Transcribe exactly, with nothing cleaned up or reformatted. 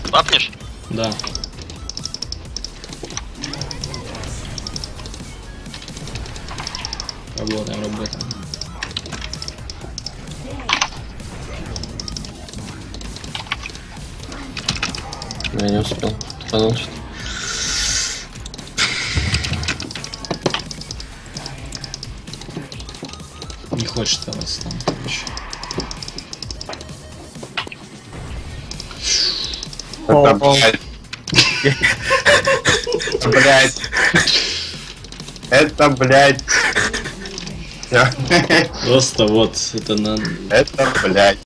Апнешь? Да. Работаем, работаем. Я не успел. Тупанул что-то. Не хочет давать там, короче. Это, блядь. Блядь. Это, блядь. Просто вот это надо. Это, блядь.